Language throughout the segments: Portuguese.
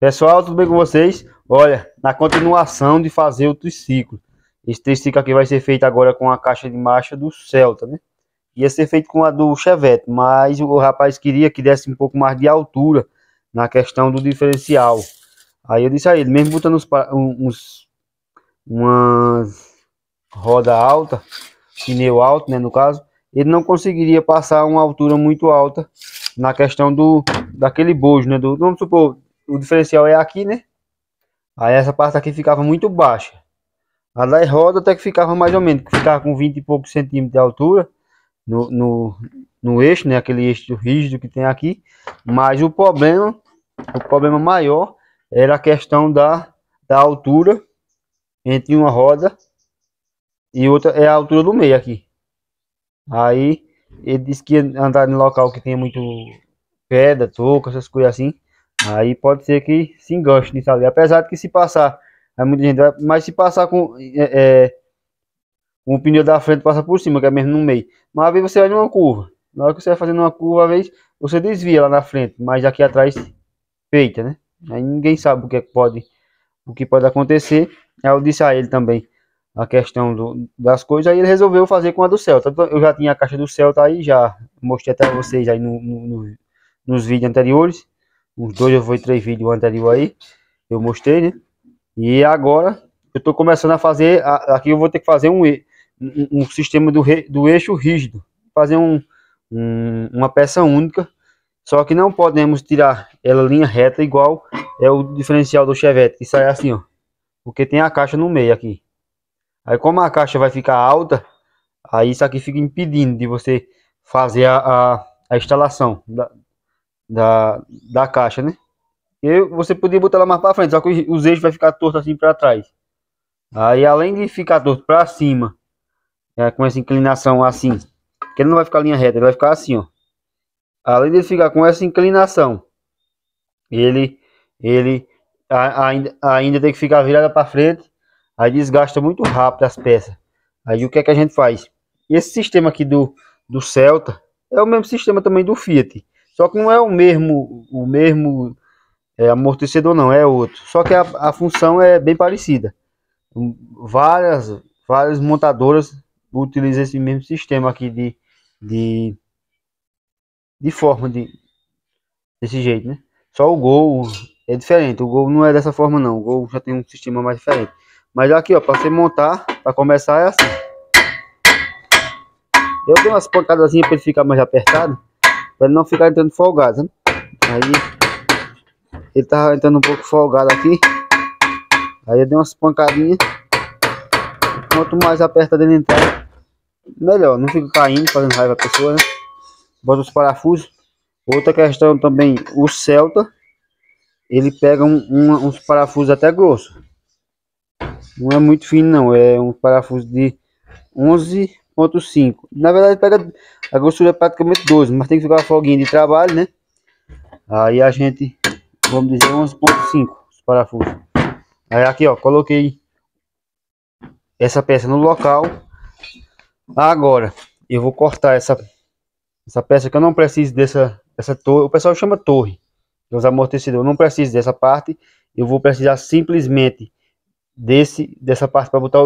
Pessoal, tudo bem com vocês? Olha, na continuação de fazer o triciclo. Esse triciclo aqui vai ser feito agora com a caixa de marcha do Celta, né? Ia ser feito com a do Chevette, mas o rapaz queria que desse um pouco mais de altura na questão do diferencial. Aí eu disse a ele, mesmo botando umas roda alta, pneu alto, né, no caso, ele não conseguiria passar uma altura muito alta na questão daquele bojo, né? Vamos supor, o diferencial é aqui, né? Aí essa parte aqui ficava muito baixa. A das rodas até que ficava mais ou menos, que ficava com 20 e poucos centímetros de altura no eixo, né? Aquele eixo rígido que tem aqui. Mas o problema maior era a questão da altura entre uma roda e outra, é a altura do meio aqui. Aí ele disse que ia andar em local que tenha muito pedra, toco, essas coisas assim. Aí pode ser que se enganche nisso ali. Apesar de que se passar, aí muita gente vai, mas se passar com o pneu da frente passa por cima, que é mesmo no meio. Mas às vezes você vai numa curva. Na hora que você vai fazendo uma curva, às vezes você desvia lá na frente, mas aqui atrás feita, né? Aí ninguém sabe o que pode acontecer. Aí eu disse a ele também a questão das coisas, aí ele resolveu fazer com a do Celta. Então, eu já tinha a caixa do Celta aí, já mostrei até vocês aí nos vídeos anteriores. Uns 2 ou 3 vídeos anteriores aí, eu mostrei, né? E agora eu tô começando a fazer, aqui eu vou ter que fazer um sistema do eixo rígido. Fazer uma peça única, só que não podemos tirar ela linha reta igual é o diferencial do Chevette, que sai assim, ó. Porque tem a caixa no meio aqui. Aí como a caixa vai ficar alta, aí isso aqui fica impedindo de você fazer a instalação da caixa, né? E você podia botar ela mais para frente, só que os eixos vai ficar torto assim para trás. Aí além de ficar torto para cima, com essa inclinação assim, que ele não vai ficar linha reta, ele vai ficar assim, ó. Além de ficar com essa inclinação, ele ainda tem que ficar virada para frente, aí desgasta muito rápido as peças. Aí o que é que a gente faz? Esse sistema aqui do Celta é o mesmo sistema também do Fiat, só que não é o mesmo amortecedor, não, é outro. Só que a função é bem parecida. Várias montadoras utilizam esse mesmo sistema aqui de, de forma desse jeito, né? Só o Gol é diferente. O Gol não é dessa forma, não. O Gol já tem um sistema mais diferente. Mas aqui, ó, para você montar, para começar é assim. Eu dei umas pancadazinhas para ele ficar mais apertado, para ele não ficar entrando folgado, né? Aí ele tava entrando um pouco folgado aqui. Aí eu dei umas pancadinhas. Quanto mais apertado ele entrar, melhor. Não fica caindo, fazendo raiva a pessoa, né? Bota os parafusos. Outra questão também, o Celta, ele pega uns parafusos até grossos. Não é muito fino não, é um parafuso de 11,5. Na verdade pega, a grossura é praticamente 12, mas tem que ficar uma folguinha de trabalho, né? Aí a gente, vamos dizer 11,5 os parafusos. Aí aqui, ó, coloquei essa peça no local. Agora eu vou cortar essa peça, que eu não preciso dessa torre. O pessoal chama torre dos amortecedores. Eu não preciso dessa parte. Eu vou precisar simplesmente dessa parte para botar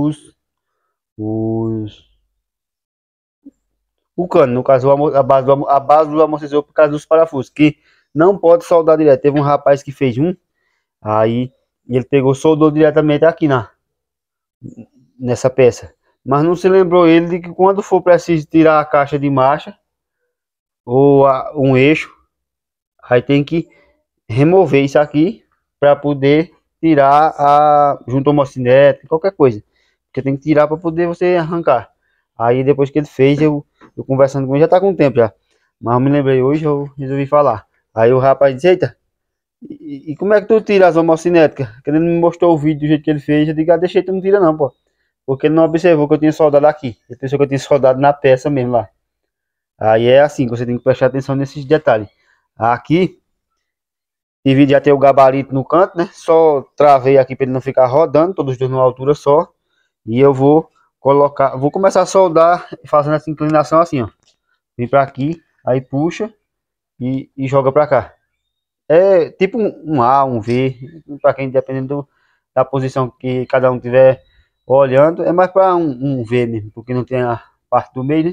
o cano, no caso a base do amortecedor, por causa dos parafusos, que não pode soldar direto. Teve um rapaz que fez aí ele pegou, soldou diretamente aqui nessa peça, mas não se lembrou ele de que quando for preciso tirar a caixa de marcha ou um eixo, aí tem que remover isso aqui para poder tirar junto ao mocinete, qualquer coisa, porque tem que tirar para poder você arrancar. Aí depois que ele fez, eu conversando com ele, já tá com tempo já, mas eu me lembrei hoje, eu resolvi falar. Aí o rapaz disse: eita, e como é que tu tira as homocinéticas? Que ele me mostrou o vídeo do jeito que ele fez. Eu digo: ah, deixa aí, tu não tira não, pô, porque ele não observou que eu tinha soldado aqui. Ele pensou que eu tinha soldado na peça mesmo lá. Aí é assim, você tem que prestar atenção nesses detalhes. Aqui divide já ter o gabarito no canto, né? Só travei aqui para ele não ficar rodando, todos os dois numa altura só. E eu vou começar a soldar fazendo essa inclinação assim, ó. Vem para aqui, aí puxa e joga para cá. É tipo um A, um V, para quem dependendo da posição que cada um tiver olhando, é mais para um V mesmo, porque não tem a parte do meio, né?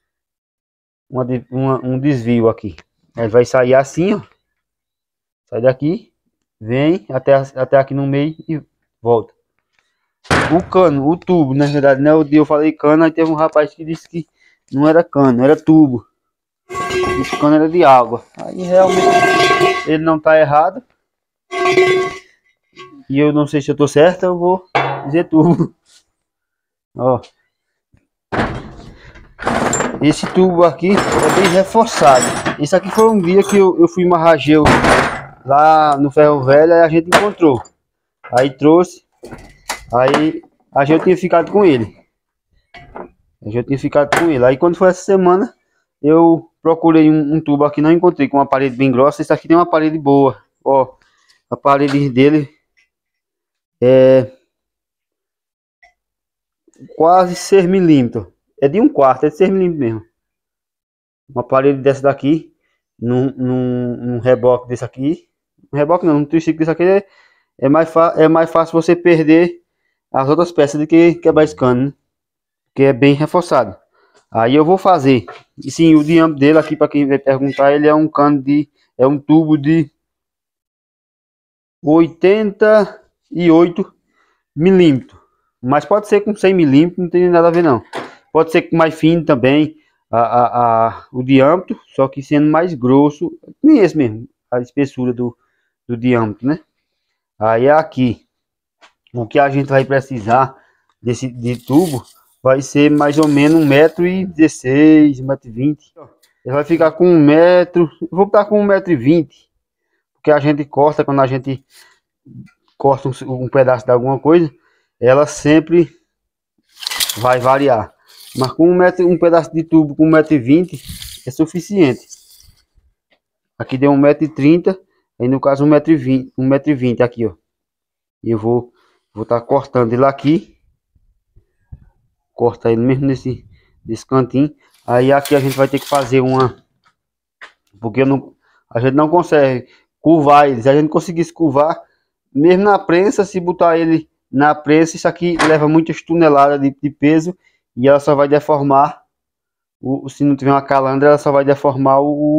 Um desvio aqui. Ele vai sair assim, ó. Sai daqui, vem até aqui no meio e volta. O cano, o tubo, na verdade, né? O dia eu falei cano, aí teve um rapaz que disse que não era cano, era tubo. Esse cano era de água. Aí realmente ele não tá errado. E eu não sei se eu tô certo, eu vou dizer tubo. Ó. Esse tubo aqui é bem reforçado. Esse aqui foi um dia que eu fui em Marrageu lá no Ferro Velho, aí a gente encontrou. Aí trouxe. Aí a gente tinha ficado com ele. Aí quando foi essa semana, eu procurei um tubo aqui, não encontrei, com uma parede bem grossa. Esse aqui tem uma parede boa. Ó, a parede dele é quase 6 milímetros. É de 1/4, é de 6 milímetros mesmo. Uma parede dessa daqui, num reboque desse aqui. Um reboque não, um triciclo desse aqui é mais fácil você perder as outras peças do que quebrar esse cano, né? Que é bem reforçado. Aí eu vou fazer. E sim, o diâmetro dele aqui, para quem vai perguntar, ele é um cano é um tubo de 88 milímetros. Mas pode ser com 100 milímetros, não tem nada a ver não. Pode ser com mais fino também, o diâmetro, só que sendo mais grosso, nem esse mesmo, a espessura do diâmetro, né? Aí aqui, o que a gente vai precisar de tubo vai ser mais ou menos 1,16 m, 1,20 m. Ele vai ficar com 1 metro, eu vou botar com 1,20 m, porque a gente corta, quando a gente corta um pedaço de alguma coisa, ela sempre vai variar. Mas com um pedaço de tubo com 1,20 m é suficiente. Aqui deu 1,30 m, aí no caso 1,20 m aqui, ó. E eu vou estar cortando ele aqui. Corta ele mesmo nesse cantinho. Aí aqui a gente vai ter que fazer porque a gente não consegue curvar ele. Se a gente conseguisse curvar, mesmo na prensa, se botar ele na prensa, isso aqui leva muitas toneladas de peso e ela só vai deformar, se não tiver uma calandra, ela só vai deformar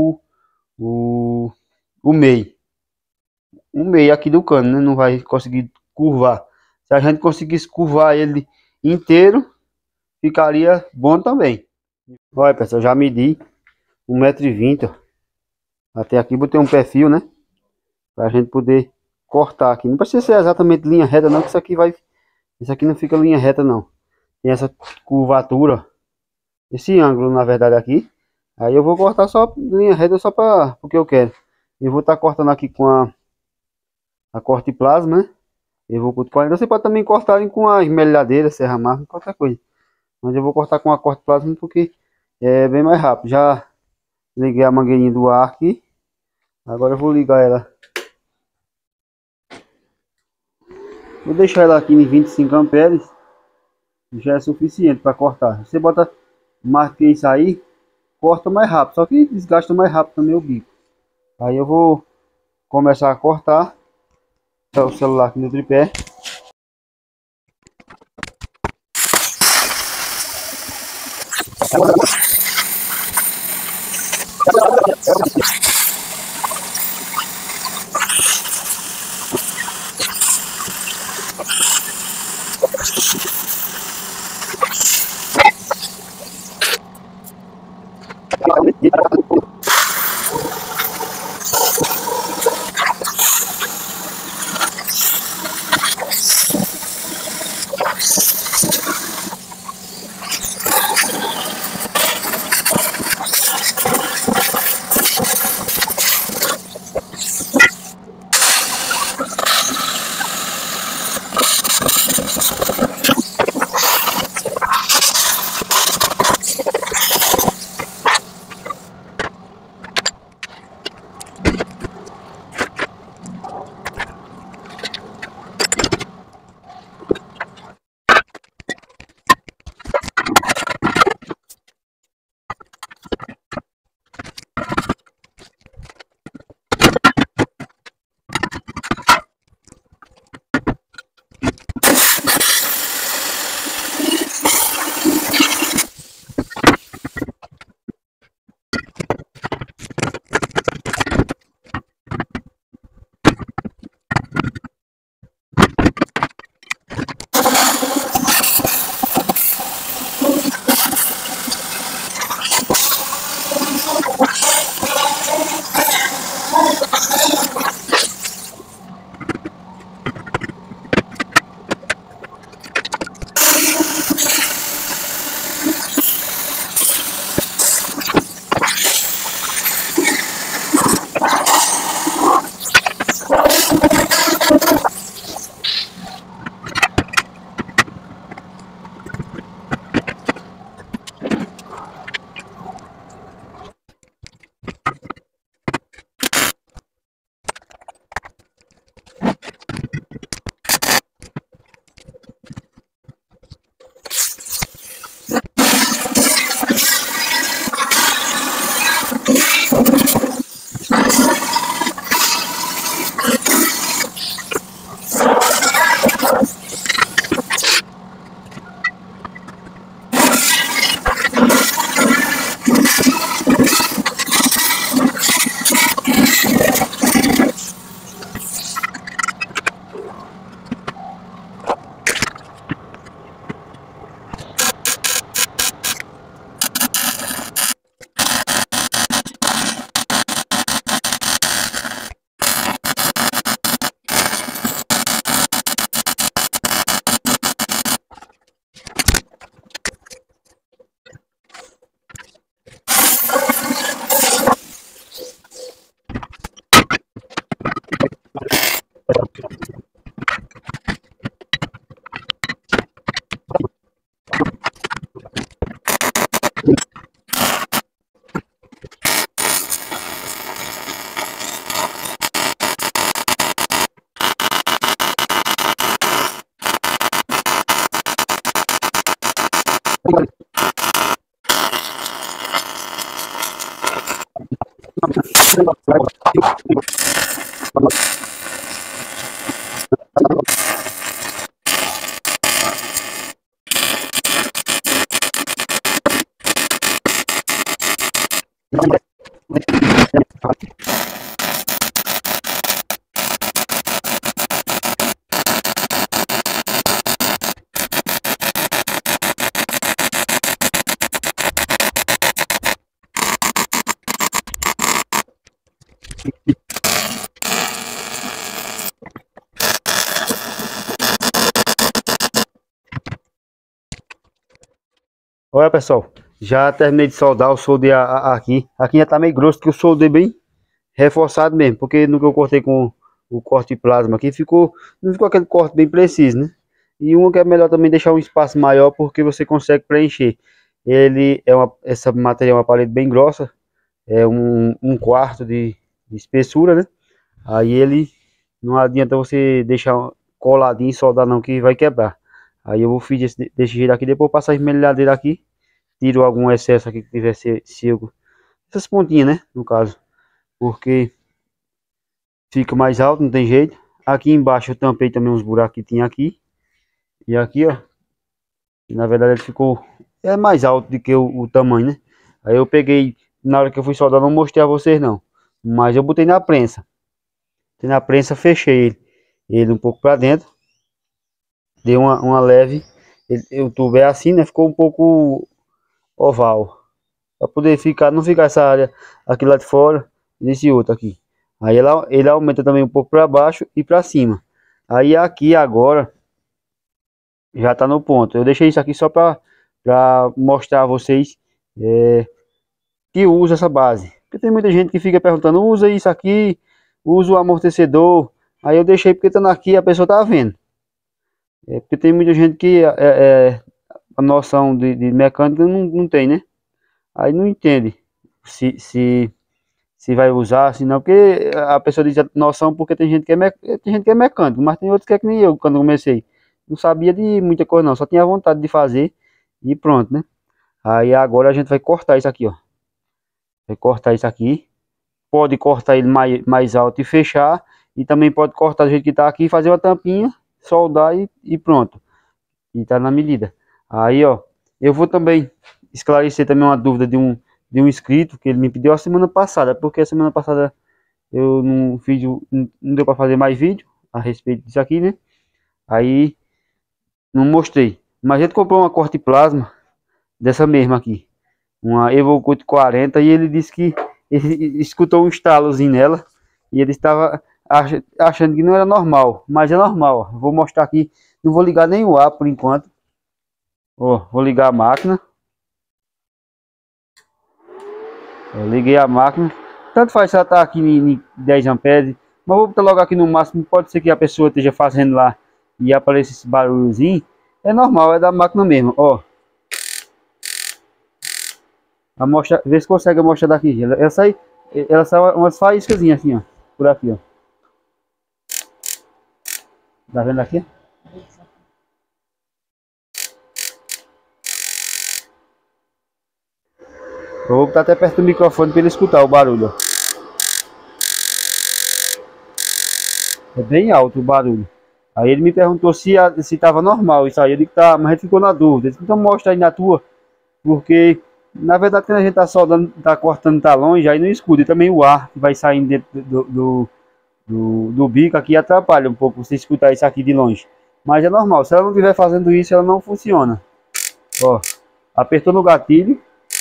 o meio. O meio aqui do cano, né? Não vai conseguir curvar. Se a gente conseguisse curvar ele inteiro, ficaria bom também. Olha, pessoal, já medi 1,20 m, ó. Até aqui botei um perfil, né? Pra gente poder cortar aqui. Não precisa ser exatamente linha reta não, que isso aqui não fica linha reta não. Tem essa curvatura, ó. Esse ângulo na verdade aqui. Aí eu vou cortar só linha reta só porque eu quero. Eu vou estar cortando aqui com a corte plasma, né? Eu vou cortar. Você pode também cortar com a esmerilhadeira, serra máquina, qualquer coisa. Mas eu vou cortar com a corte plasma porque é bem mais rápido. Já liguei a mangueirinha do ar aqui. Agora eu vou ligar ela. Vou deixar ela aqui em 25 amperes. Já é suficiente para cortar. Você bota mais que isso aí, corta mais rápido. Só que desgasta mais rápido também o bico. Aí eu vou começar a cortar. Tá o celular aqui no tripé. Olha, pessoal, já terminei de soldar, eu soldei aqui. Aqui já tá meio grosso, que eu soldei bem reforçado mesmo, porque no que eu cortei com o corte plasma aqui, não ficou aquele corte bem preciso, né? E uma que é melhor também deixar um espaço maior, porque você consegue preencher. Essa material é uma parede bem grossa, é um quarto de espessura, né? Aí ele, não adianta você deixar coladinho e soldar não, que vai quebrar. Aí eu vou fazer desse jeito aqui, depois passar a esmerilhadeira aqui, tiro algum excesso aqui que tiver seco, essas pontinhas, né, no caso, porque fica mais alto, não tem jeito. Aqui embaixo eu tampei também uns buracos que tinha aqui, e aqui, ó, na verdade ele ficou mais alto do que o tamanho, né. Aí eu peguei, na hora que eu fui soldar, não mostrei a vocês não, mas eu botei na prensa. Fechei ele um pouco para dentro, dei uma leve, o tubo é assim, né, ficou um pouco oval, para poder não ficar essa área aqui lá de fora, nesse outro aqui. Aí ele aumenta também um pouco para baixo e para cima. Aí aqui agora já tá no ponto. Eu deixei isso aqui só para mostrar a vocês que usa essa base. Porque tem muita gente que fica perguntando, usa isso aqui, usa o amortecedor. Aí eu deixei porque estando aqui a pessoa tá vendo. Porque tem muita gente que a noção de mecânica não tem, né? Aí não entende se vai usar, se não, porque a pessoa diz a noção, porque tem gente que é mecânico, mas tem outros que é que nem eu, quando comecei. Não sabia de muita coisa não, só tinha vontade de fazer e pronto, né? Aí agora a gente vai cortar isso aqui, ó. Vai cortar isso aqui. Pode cortar ele mais alto e fechar. E também pode cortar do jeito que tá aqui, fazer uma tampinha, soldar e pronto. E tá na medida. Aí, ó, eu vou também esclarecer também uma dúvida de um inscrito que ele me pediu a semana passada, porque a semana passada eu não fiz, não deu para fazer mais vídeo a respeito disso aqui, né? Aí não mostrei. Mas a gente comprou uma corte plasma dessa mesma aqui, uma Evocut 40, e ele disse que ele escutou um estalozinho nela e ele estava achando que não era normal, mas é normal. Ó. Vou mostrar aqui, não vou ligar nem o ar por enquanto. Ó, vou ligar a máquina. Eu liguei a máquina. Tanto faz se ela tá aqui em 10 amperes, mas vou botar logo aqui no máximo. Pode ser que a pessoa esteja fazendo lá e apareça esse barulhozinho. É normal, é da máquina mesmo, ó. Vê se consegue mostrar daqui. Ela sai umas faíscazinhas assim, ó. Por aqui, ó. Tá vendo aqui? Eu vou botar até perto do microfone para ele escutar o barulho, ó. É bem alto o barulho. Aí ele me perguntou se tava normal isso aí. Eu disse que tá, mas a gente ficou na dúvida. Ele disse, então mostra aí na tua. Porque, na verdade, quando a gente tá soldando, tá cortando, tá longe, aí não escuta. E também o ar que vai saindo dentro do bico aqui atrapalha um pouco você escutar isso aqui de longe. Mas é normal. Se ela não estiver fazendo isso, ela não funciona. Ó, apertou no gatilho.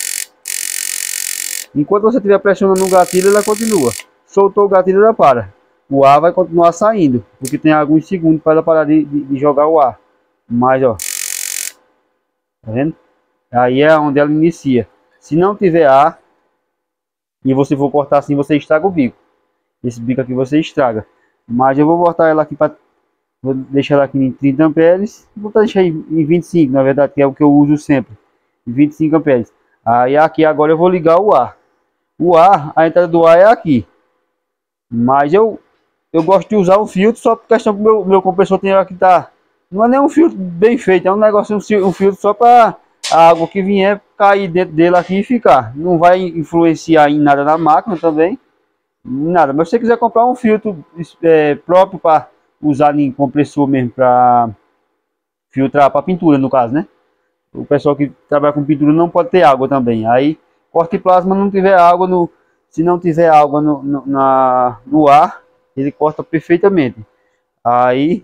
Enquanto você estiver pressionando no gatilho, ela continua. Soltou o gatilho, ela para. O ar vai continuar saindo, porque tem alguns segundos para ela parar de jogar o ar. Mas, ó, tá vendo? Aí é onde ela inicia. Se não tiver ar e você for cortar assim, você estraga o bico. Esse bico aqui você estraga. Mas eu vou botar ela aqui para, vou deixar ela aqui em 30 amperes. Vou deixar em 25, na verdade, que é o que eu uso sempre. 25 amperes. Aí aqui agora eu vou ligar o ar. A entrada do ar é aqui. Mas eu gosto de usar um filtro só por questão que meu compressor tem hora que tá. Não é nem um filtro bem feito, é um negócio, um filtro só para a água que vier cair dentro dele aqui e ficar. Não vai influenciar em nada na máquina também. Nada, mas se você quiser comprar um filtro próprio para usar em compressor mesmo, para filtrar para pintura no caso, né? O pessoal que trabalha com pintura não pode ter água também. Aí corte plasma não tiver água se não tiver água no ar, ele corta perfeitamente. Aí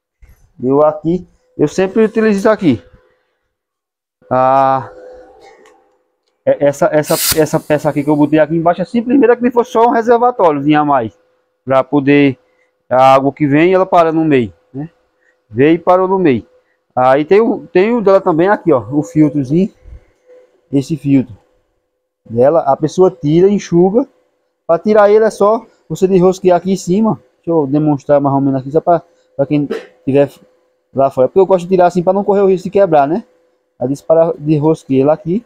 eu sempre utilizo isso aqui. Ah, essa peça aqui que eu botei aqui embaixo é simplesmente que fosse só um reservatóriozinho a mais, para poder a água que vem ela para no meio, né? Veio e parou no meio. Aí tem o dela também aqui, ó, o filtrozinho, esse filtro dela, a pessoa tira, enxuga. Para tirar ele é só você desrosquear aqui em cima. Deixa eu demonstrar mais ou menos aqui, só para quem tiver lá fora. Porque eu gosto de tirar assim para não correr o risco de quebrar, né? Aí para desrosquear ele aqui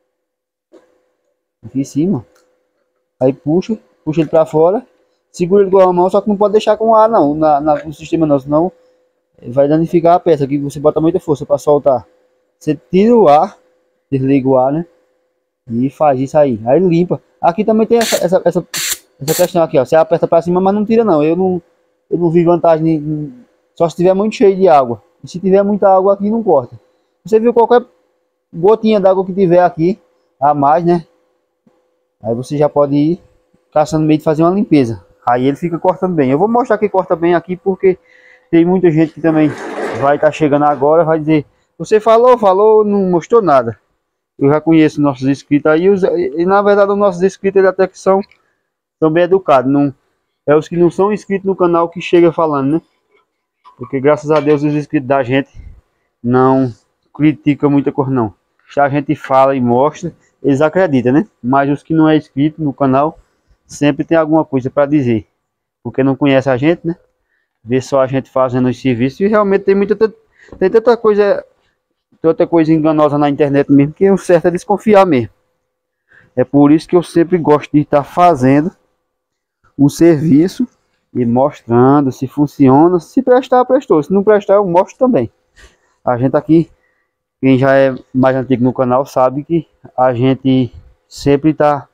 em cima. Aí puxa ele para fora. Segura ele com a mão, só que não pode deixar com ar não, no sistema não, senão vai danificar a peça. Aqui você bota muita força para soltar. Você tira o ar, desliga o ar, né? E faz isso aí. Aí limpa. Aqui também tem essa questão aqui, ó. Você aperta para cima, mas não tira não. Eu não vi vantagem só se tiver muito cheio de água. E se tiver muita água aqui, não corta. Você viu qualquer gotinha d'água que tiver aqui a mais, né? Aí você já pode ir caçando meio de fazer uma limpeza. Aí ele fica cortando bem. Eu vou mostrar que corta bem aqui porque tem muita gente que também vai estar chegando agora, vai dizer: você falou, não mostrou nada. Eu já conheço nossos inscritos aí, e na verdade os nossos inscritos eles até que são bem educados. Não, é os que não são inscritos no canal que chega falando, né? Porque graças a Deus os inscritos da gente não criticam muita coisa não. Se a gente fala e mostra, eles acreditam, né? Mas os que não é inscrito no canal, sempre tem alguma coisa para dizer. Porque não conhece a gente, né? Vê só a gente fazendo os serviços e realmente tem tanta coisa enganosa na internet mesmo, que o certo é desconfiar mesmo. É por isso que eu sempre gosto de estar fazendo o serviço e mostrando se funciona. Se prestar, prestou. Se não prestar, eu mostro também. A gente aqui, quem já é mais antigo no canal, sabe que a gente sempre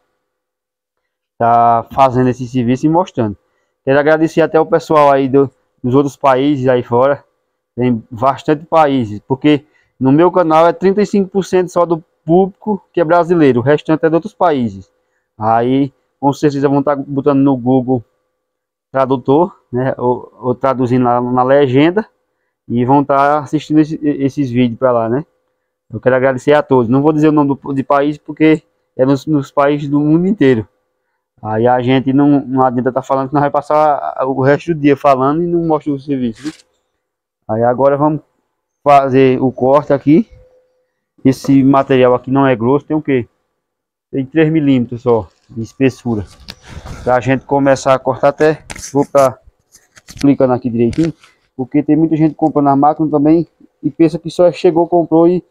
tá fazendo esse serviço e mostrando. Quero agradecer até o pessoal aí dos outros países aí fora. Tem bastante países, porque no meu canal é 35% só do público que é brasileiro, o restante é de outros países. Aí, com certeza vão estar botando no Google Tradutor, né, ou traduzindo na legenda, e vão estar assistindo esses vídeos para lá, né. Eu quero agradecer a todos. Não vou dizer o nome de país, porque é nos países do mundo inteiro. Aí a gente não adianta estar falando que nós vai passar o resto do dia falando e não mostra o serviço, né? Aí agora vamos fazer o corte aqui. Esse material aqui não é grosso, tem o que? Tem 3 milímetros só de espessura. Pra gente começar a cortar, até vou estar explicando aqui direitinho, porque tem muita gente comprando na máquina também e pensa que só chegou, comprou e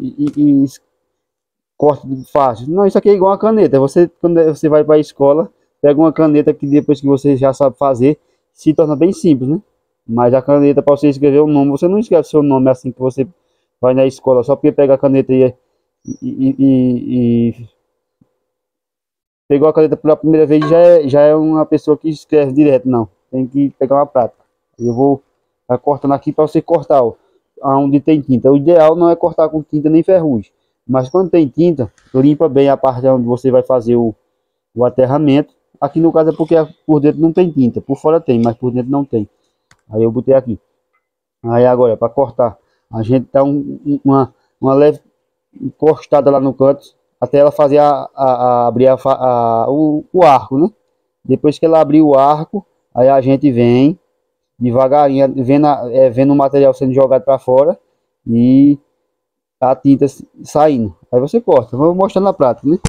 corta fácil. Não, isso aqui é igual uma caneta. Quando você vai para a escola, pega uma caneta que depois que você já sabe fazer, se torna bem simples, né? Mas a caneta, para você escrever o nome, você não escreve seu nome assim que você vai na escola, só porque pega a caneta e pegou a caneta pela primeira vez, já é uma pessoa que escreve direto. Não, tem que pegar uma prática. Eu vou cortando aqui para você cortar, ó, onde tem tinta. O ideal não é cortar com tinta nem ferrugem, mas quando tem tinta, limpa bem a parte onde você vai fazer o aterramento. Aqui no caso é porque por dentro não tem tinta, por fora tem, mas por dentro não tem. Aí eu botei aqui. Aí agora, para cortar, a gente dá uma leve encostada lá no canto, até ela fazer abrir o arco, né? Depois que ela abrir o arco, aí a gente vem devagarinho, vendo o material sendo jogado para fora e a tinta saindo. Aí você corta. Vou mostrar na prática, né?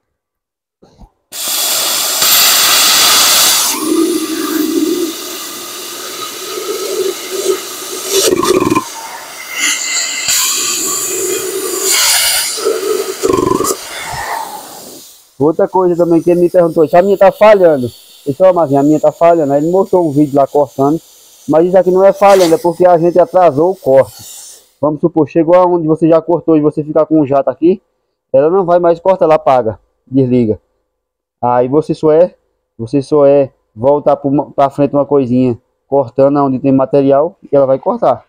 Outra coisa também que ele me perguntou, se a minha tá falhando. Pessoal, mas a minha tá falhando. Aí ele mostrou um vídeo lá cortando. Mas isso aqui não é falhando, é porque a gente atrasou o corte. Vamos supor, chegou aonde você já cortou e você ficar com um jato aqui, ela não vai mais cortar, ela apaga, desliga. Aí você só Você só voltar para frente uma coisinha, cortando onde tem material, e ela vai cortar.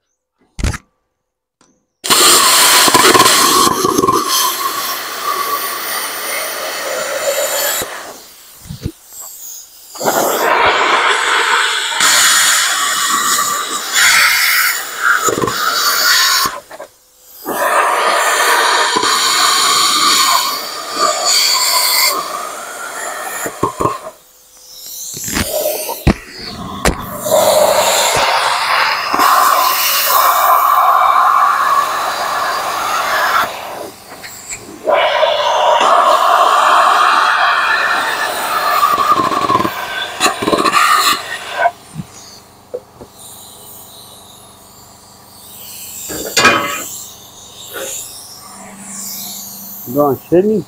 Cheio.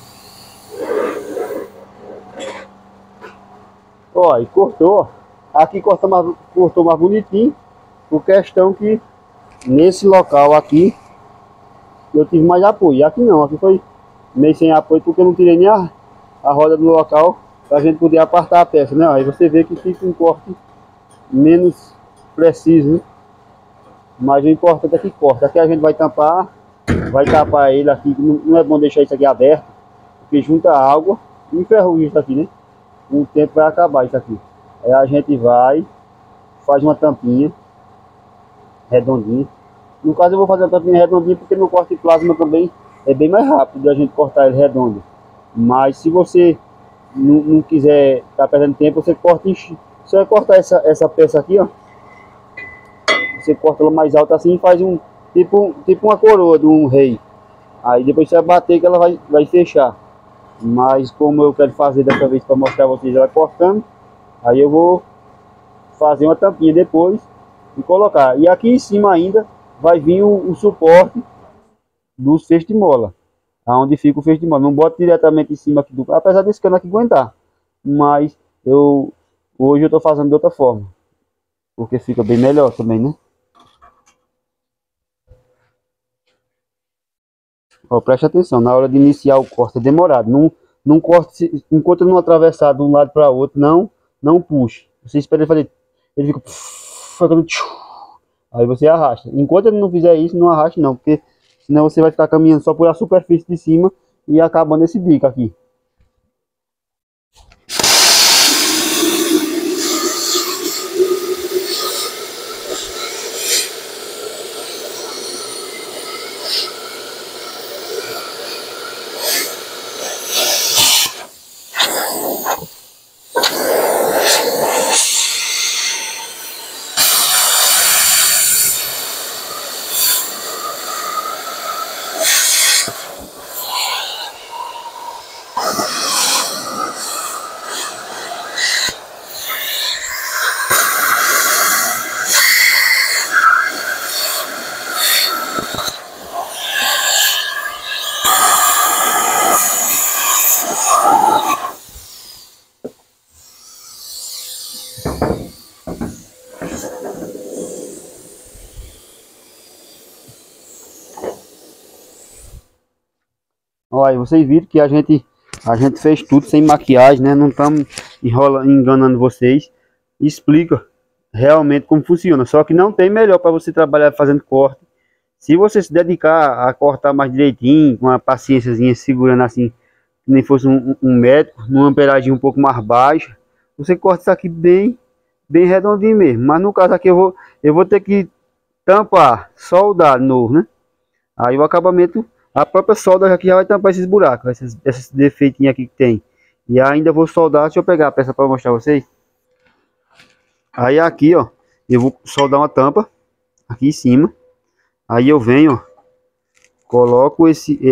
Ó, e cortou. Aqui cortou mais bonitinho. Por questão que nesse local aqui eu tive mais apoio. Aqui não, aqui foi meio sem apoio porque eu não tirei nem a roda do local pra gente poder apartar a peça, né? Aí você vê que fica um corte menos preciso, né? Mas o importante é que corta. Aqui a gente vai tapar ele aqui. Não é bom deixar isso aqui aberto, porque junta água e enferruja isso aqui, né? Com o tempo vai acabar isso aqui. Aí a gente faz uma tampinha redondinha. No caso eu vou fazer a tampinha redondinha porque no corte de plasma também é bem mais rápido a gente cortar ele redondo. Mas se você não quiser estar perdendo tempo, você corta você vai cortar essa peça aqui, ó. Você corta ela mais alta assim e faz tipo uma coroa de um rei. Aí depois você vai bater que ela vai fechar. Mas como eu quero fazer dessa vez para mostrar a vocês ela cortando, aí eu vou fazer uma tampinha depois e colocar. E aqui em cima ainda vai vir o suporte dos feixes de mola, aonde fica o feixe de mola. Não boto diretamente em cima aqui apesar desse cano aqui aguentar, mas hoje eu tô fazendo de outra forma, porque fica bem melhor também, né? Ó, preste atenção, na hora de iniciar o corte é demorado. Não corte, enquanto não atravessar de um lado para o outro, não puxe. Você espera ele fazer, ele fica fazendo tchiu, aí você arrasta. Enquanto ele não fizer isso, não arraste não, porque senão você vai ficar caminhando só por a superfície de cima e acabando esse bico aqui. Olha, vocês viram que a gente fez tudo sem maquiagem, né? Não estamos enganando vocês. Explica realmente como funciona. Só que não tem melhor para você trabalhar fazendo corte. Se você se dedicar a cortar mais direitinho, com uma paciênciazinha, segurando assim, que nem fosse um médico, numa amperagem um pouco mais baixa, você corta isso aqui bem redondinho mesmo. Mas no caso aqui eu vou ter que tampar, soldar de novo, né? Aí o acabamento, a própria solda aqui já vai tampar esses buracos, esses defeitinhos aqui que tem. E ainda vou soldar, deixa eu pegar a peça para mostrar a vocês. Aí aqui, ó, eu vou soldar uma tampa aqui em cima. Aí eu venho, ó, coloco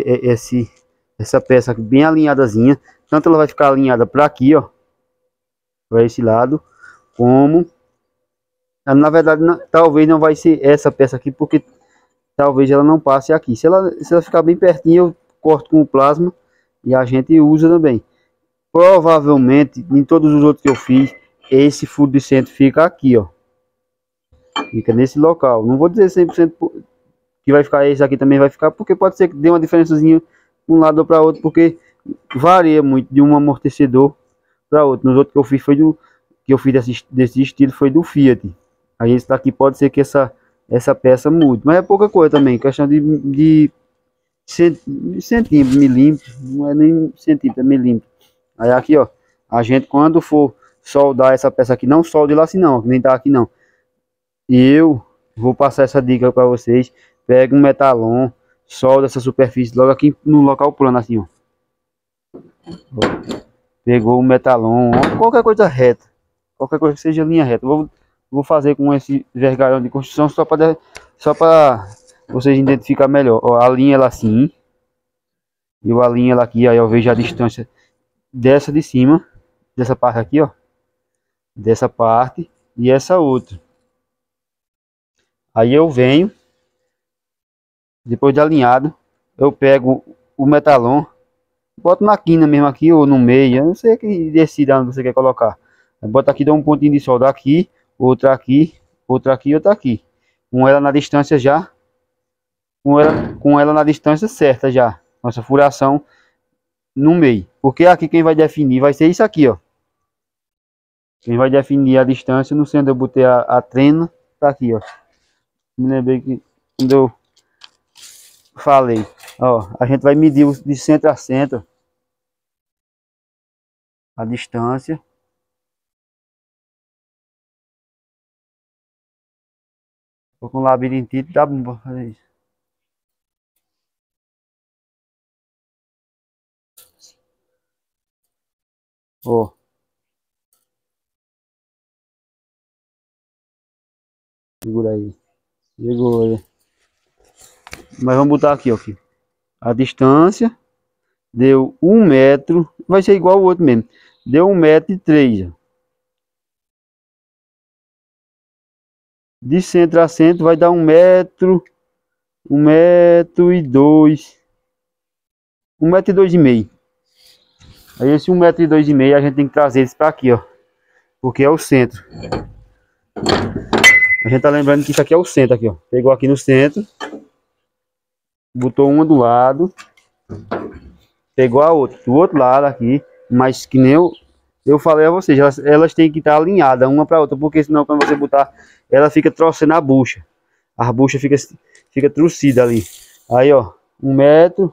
essa peça aqui bem alinhadazinha. Tanto ela vai ficar alinhada para aqui, ó, para esse lado, como na verdade talvez não vai ser essa peça aqui, porque talvez ela não passe aqui. Se ela ficar bem pertinho, eu corto com o plasma e a gente usa também. Provavelmente em todos os outros que eu fiz, esse furo de centro fica aqui, ó, fica nesse local. Não vou dizer 100% que vai ficar, esse aqui também vai ficar, porque pode ser que dê uma diferençazinha de um lado ou para outro, porque varia muito de um amortecedor para outro. Nos outros que eu fiz foi do que eu fiz desse estilo foi do Fiat. Aí esse daqui pode ser que essa peça mude, mas é pouca coisa também, questão de centímetro, milímetro, não é nem centímetro, é milímetro. Aí aqui, ó, a gente quando for soldar essa peça aqui, não solde lá assim não, nem tá aqui não. E eu vou passar essa dica para vocês. Pega um metalon, solda essa superfície logo aqui no local plano assim, ó. Pegou o metalon, qualquer coisa reta, qualquer coisa que seja linha reta. Vou fazer com esse vergalhão de construção só para vocês identificar melhor. Ó, a linha ela assim, eu alinho ela aqui, aí eu vejo a distância dessa de cima, dessa parte aqui, ó, dessa parte e essa outra. Aí eu venho, depois de alinhado, eu pego o metalon, boto na quina mesmo aqui ou no meio, eu não sei que decida onde você quer colocar. Bota aqui, dá um pontinho de solda aqui, outra aqui, outra aqui e outra aqui. Com ela na distância já, com ela na distância certa já. Nossa furação no meio. Porque aqui quem vai definir vai ser isso aqui, ó. Quem vai definir a distância, não sei onde eu botei a trena, tá aqui, ó. Me lembrei que quando eu falei, ó, a gente vai medir de centro a centro a distância. Tô com labirintite, dá bom pra fazer isso. Ó. Segura aí. Chegou, olha. Mas vamos botar aqui, ó. Aqui. A distância deu 1 metro. Vai ser igual o outro mesmo. Deu 1,3 m. De centro a centro vai dar 1 metro. 1,2 m. 1,2 m. Aí esse 1,2 m a gente tem que trazer esse para aqui, ó. Porque é o centro. A gente tá lembrando que isso aqui é o centro aqui, ó. Pegou aqui no centro. Botou uma do lado. Pegou a outra do outro lado aqui. Mas que nem eu falei a vocês, elas têm que estar alinhadas uma para outra. Porque senão quando você botar, ela fica torcendo a bucha. A bucha fica torcida ali. Aí, ó. 1 metro.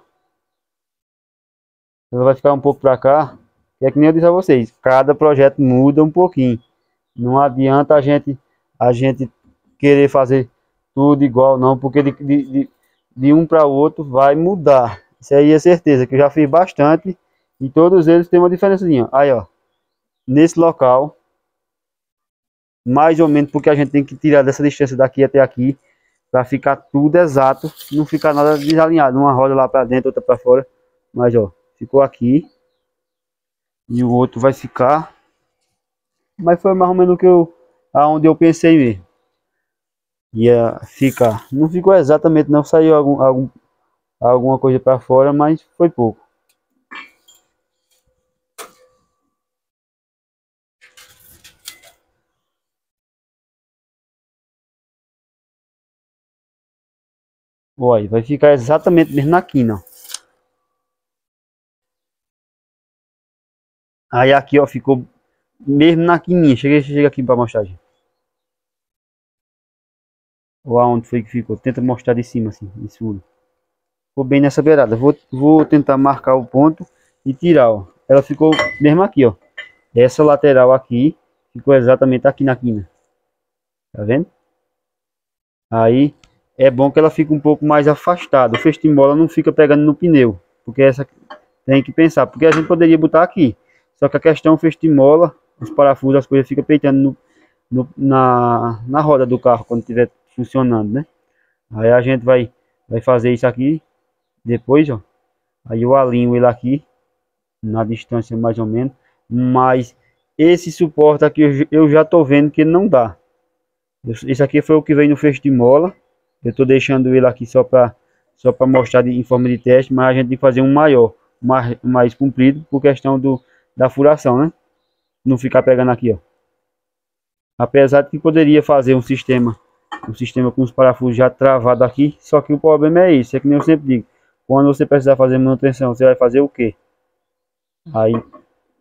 Ela vai ficar um pouco para cá. É que nem eu disse a vocês. Cada projeto muda um pouquinho. Não adianta a gente querer fazer tudo igual não, porque de um para o outro vai mudar. Isso aí é certeza, que eu já fiz bastante e todos eles têm uma diferençazinha. Aí, ó, nesse local, mais ou menos, porque a gente tem que tirar dessa distância daqui até aqui, para ficar tudo exato, não ficar nada desalinhado. Uma roda lá para dentro, outra para fora. Mas, ó, ficou aqui e o outro vai ficar. Mas foi mais ou menos aonde eu pensei mesmo. Ia ficar. Não ficou exatamente não, saiu alguma coisa para fora, mas foi pouco. Olha, vai ficar exatamente mesmo na quina. Aí aqui, ó, ficou mesmo na quininha. Chega aqui para mostrar, gente. Ou aonde foi que ficou? Tenta mostrar de cima assim, desse fundo. Ficou bem nessa beirada. Vou tentar marcar o ponto e tirar, ó. Ela ficou mesmo aqui, ó. Essa lateral aqui ficou exatamente aqui na quina. Tá vendo? Aí é bom que ela fique um pouco mais afastada. O feixe de mola não fica pegando no pneu. Porque essa tem que pensar. Porque a gente poderia botar aqui. Só que a questão, o feixe de mola, os parafusos, as coisas ficam peitando na roda do carro quando estiver funcionando, né? Aí a gente vai fazer isso aqui. Depois, ó. Aí eu alinho ele aqui. Na distância mais ou menos. Mas esse suporte aqui eu já tô vendo que não dá. Esse aqui foi o que veio no feixe de mola. Eu estou deixando ele aqui só para mostrar em forma de teste. Mas a gente tem que fazer um maior, mais comprido, por questão da furação, né? Não ficar pegando aqui, ó. Apesar de que poderia fazer um sistema com os parafusos já travados aqui. Só que o problema é isso, é que nem eu sempre digo. Quando você precisar fazer manutenção, você vai fazer o quê? Aí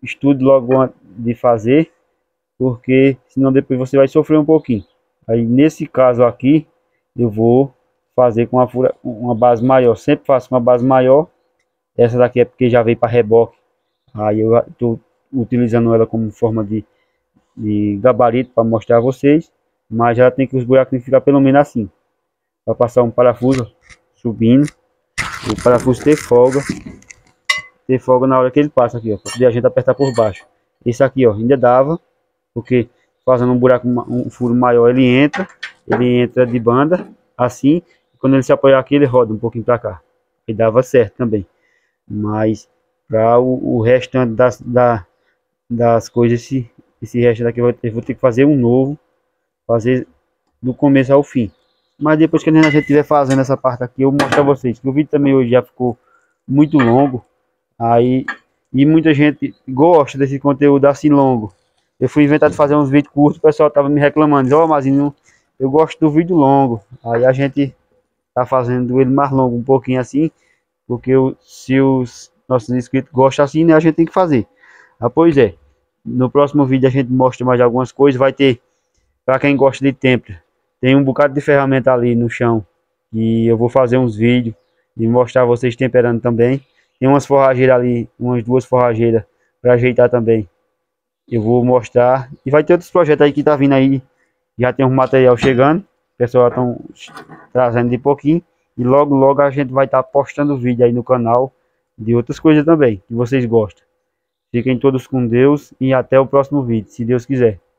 estude logo antes de fazer, porque senão depois você vai sofrer um pouquinho. Aí nesse caso aqui, eu vou fazer com uma base maior. Sempre faço uma base maior. Essa daqui é porque já veio para reboque. Aí eu estou utilizando ela como forma de gabarito para mostrar a vocês. Mas ela tem que os buracos tem que ficar pelo menos assim. Para passar um parafuso subindo. O parafuso ter folga. Ter folga na hora que ele passa aqui, ó. Para poder a gente apertar por baixo. Esse aqui, ó, ainda dava. Porque fazendo um buraco, um furo maior, ele entra de banda, assim. Quando ele se apoiar aqui, ele roda um pouquinho para cá. E dava certo também. Mas para o restante das coisas, esse resto daqui eu vou ter que fazer um novo. Fazer do começo ao fim. Mas depois que a gente estiver fazendo essa parte aqui, eu mostro a vocês. Que o vídeo também hoje já ficou muito longo. Aí, e muita gente gosta desse conteúdo assim longo. Eu fui inventar de fazer uns vídeos curtos, o pessoal tava me reclamando. Ó, Mazinho, eu gosto do vídeo longo. Aí a gente tá fazendo ele mais longo um pouquinho assim. Porque se os nossos inscritos gostam assim, né, a gente tem que fazer. Ah, pois é. No próximo vídeo a gente mostra mais algumas coisas. Vai ter, para quem gosta de templo, tem um bocado de ferramenta ali no chão. E eu vou fazer uns vídeos e mostrar vocês temperando também. Tem umas forrageiras ali, umas duas forrageiras para ajeitar também. Eu vou mostrar. E vai ter outros projetos aí que tá vindo aí. Já tem um material chegando. O pessoal estão trazendo de pouquinho. E logo logo a gente vai estar postando vídeo aí no canal de outras coisas também que vocês gostam. Fiquem todos com Deus e até o próximo vídeo, se Deus quiser.